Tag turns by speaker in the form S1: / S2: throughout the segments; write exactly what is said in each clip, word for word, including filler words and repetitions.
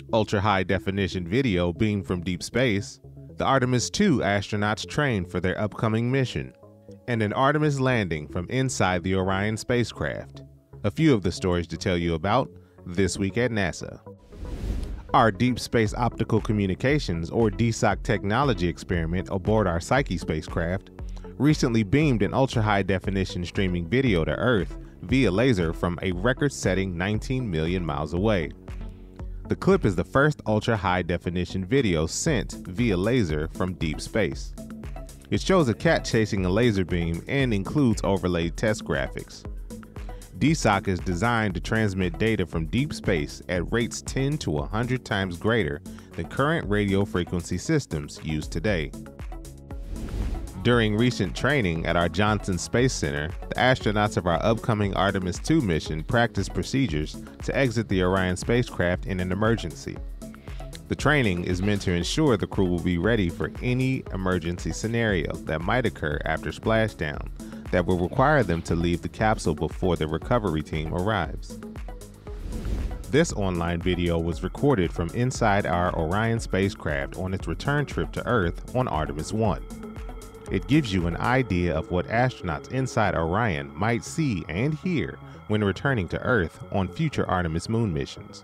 S1: Ultra-high definition video beamed from deep space, the Artemis two astronauts trained for their upcoming mission, and an Artemis landing from inside the Orion spacecraft. A few of the stories to tell you about this week at NASA. Our Deep Space Optical Communications, or D S O C technology experiment aboard our Psyche spacecraft recently beamed an ultra-high definition streaming video to Earth via laser from a record-setting nineteen million miles away. The clip is the first ultra-high definition video sent via laser from deep space. It shows a cat chasing a laser beam and includes overlaid test graphics. D S O C is designed to transmit data from deep space at rates ten to one hundred times greater than current radio frequency systems used today. During recent training at our Johnson Space Center, the astronauts of our upcoming Artemis two mission practiced procedures to exit the Orion spacecraft in an emergency. The training is meant to ensure the crew will be ready for any emergency scenario that might occur after splashdown that will require them to leave the capsule before the recovery team arrives. This online video was recorded from inside our Orion spacecraft on its return trip to Earth on Artemis one. It gives you an idea of what astronauts inside Orion might see and hear when returning to Earth on future Artemis moon missions.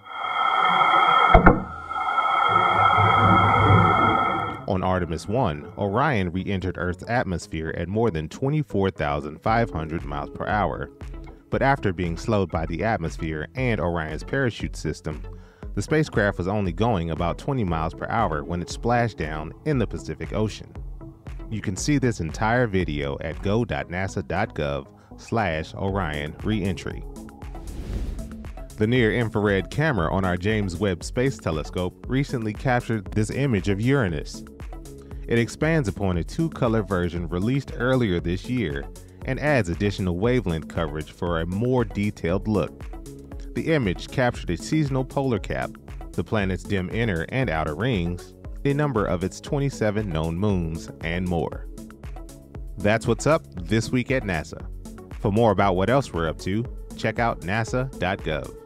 S1: On Artemis one, Orion re-entered Earth's atmosphere at more than twenty-four thousand five hundred miles per hour, but after being slowed by the atmosphere and Orion's parachute system, the spacecraft was only going about twenty miles per hour when it splashed down in the Pacific Ocean. You can see this entire video at go dot nasa dot gov slash Orion reentry. The near-infrared camera on our James Webb Space Telescope recently captured this image of Uranus. It expands upon a two-color version released earlier this year and adds additional wavelength coverage for a more detailed look. The image captured a seasonal polar cap, the planet's dim inner and outer rings, a number of its twenty-seven known moons, and more. That's what's up this week at NASA. For more about what else we're up to, check out nasa dot gov.